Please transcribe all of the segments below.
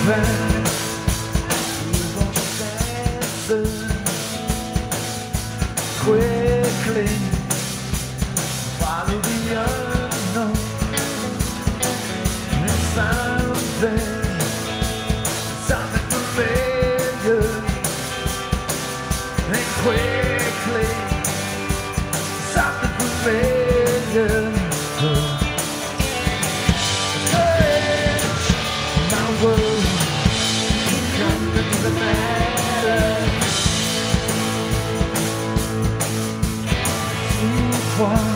Tavern. We're gonna answer quickly. Follow the unknown. There's something familiar. And quickly, something familiar. My world, come into the matter. Too far,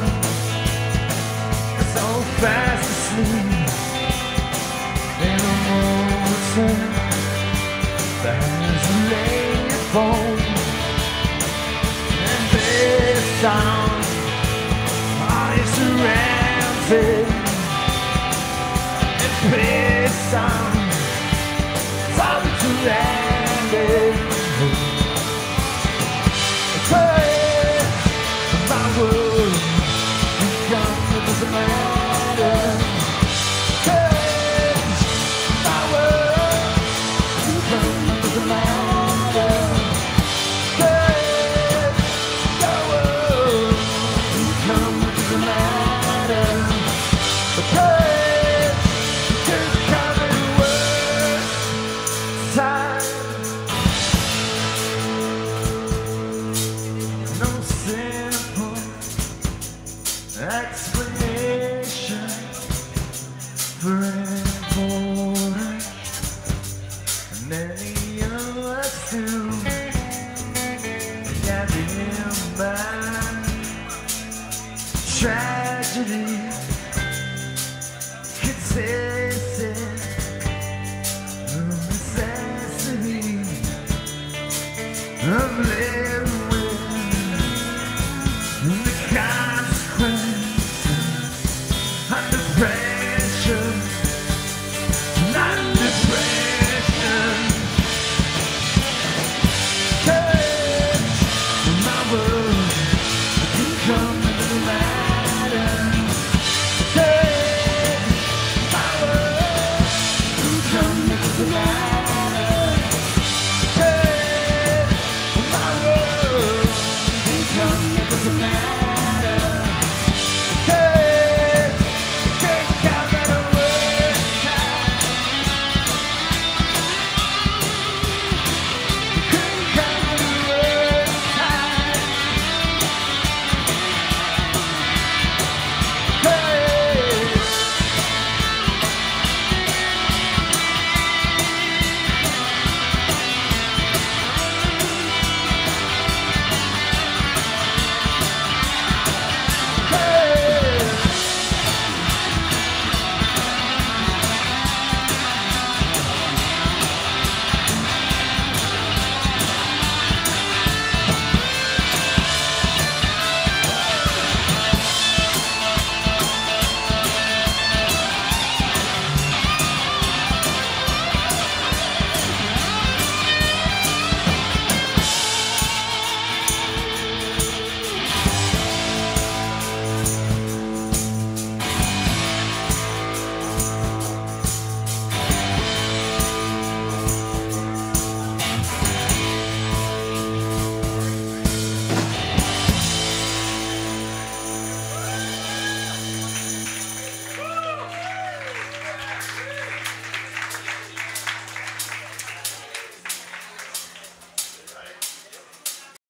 so fast asleep. In a moment, there's a late phone. And this song, all is surrounded. And this song, it's all surrounded. My world, you come, it doesn't matter. My world, you come, it doesn't matter. My world, you come, it doesn't matter. Just coming worse time. No simple explanation for important and any of us do. Got in mind tragedy consistent of necessity of living with the consequences under pressure.